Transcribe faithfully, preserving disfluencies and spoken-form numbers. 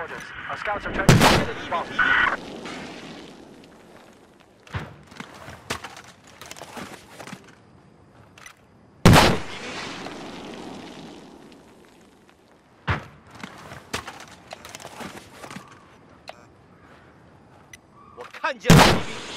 orders. Our scouts are trying to get the spot. 我看见了敌兵。